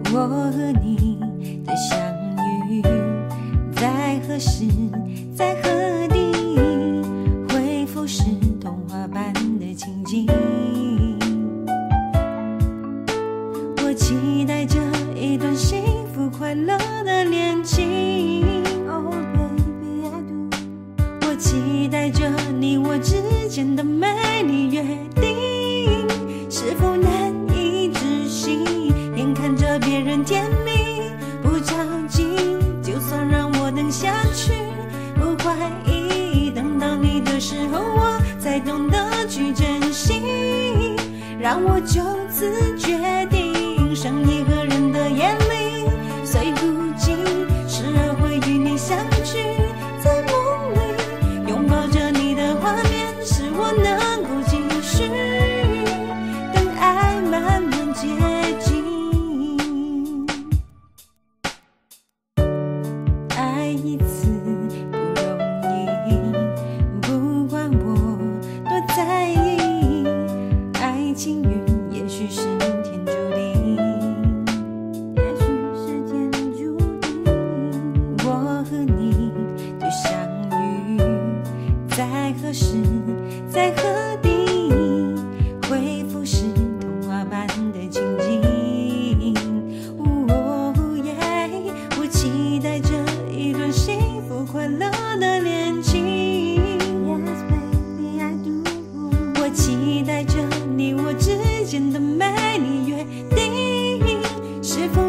我和你的相遇，在何时，在何地，恢复是童话般的情景。我期待着一段幸福快乐的恋情。Oh baby I do。 我期待着你我之间的美丽约定，是否难以置信？眼看着别人甜蜜，不着急，就算让我等下去，不怀疑，等到你的时候，我才懂得去珍惜。让我就此决定，剩一个人的眼里，虽不及，时而会与你相聚，在梦里拥抱着你的画面，使我能够继续等爱慢慢接近。爱一次不容易，不管我多在意，爱情运也许是天注定，也许是天注定。我和你的相遇，在何时，在何地，恢复是童话般的情景。我期待着一段幸福快乐的恋情。Yes, baby, I do。 我期待着你我之间的美丽约定，是否